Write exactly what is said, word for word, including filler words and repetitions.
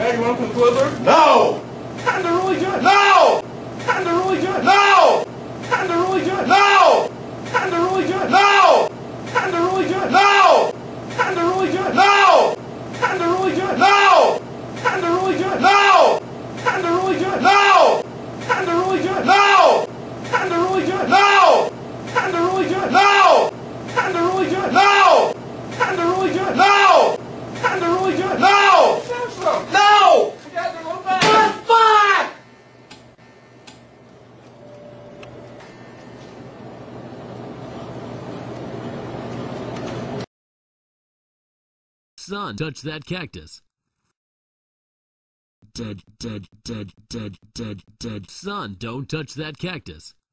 Hey, you want some Twizzlers? No! Kinda really good. No! Kinda really good. No! Kinda really good. No! Kinda really good. No! Kinda really good. No! Kinda really good. No! Kinda really good. No! Kinda really good. No! Kinda really good. No! Kinda really good. No! Kinda really good. No! Kinda really good. No! Kinda really good. No! Kinda really good. No! Kinda really good. No! Samsung. No! You got the real bad. What the fuck? Son, touch that cactus. Dead, dead, dead, dead, dead, dead. Son, don't touch that cactus.